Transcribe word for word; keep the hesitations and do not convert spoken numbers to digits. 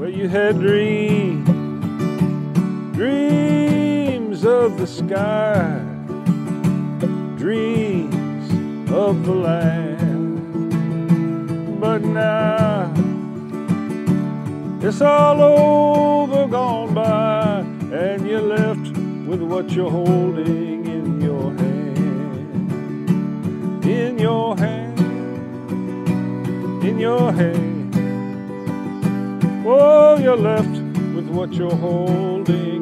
where you had dreams, dreams of the sky, dreams of the land. But now it's all over, gone by, and you're left with what you're holding in your hand, in your hand, in your hand. Oh, you're left with what you're holding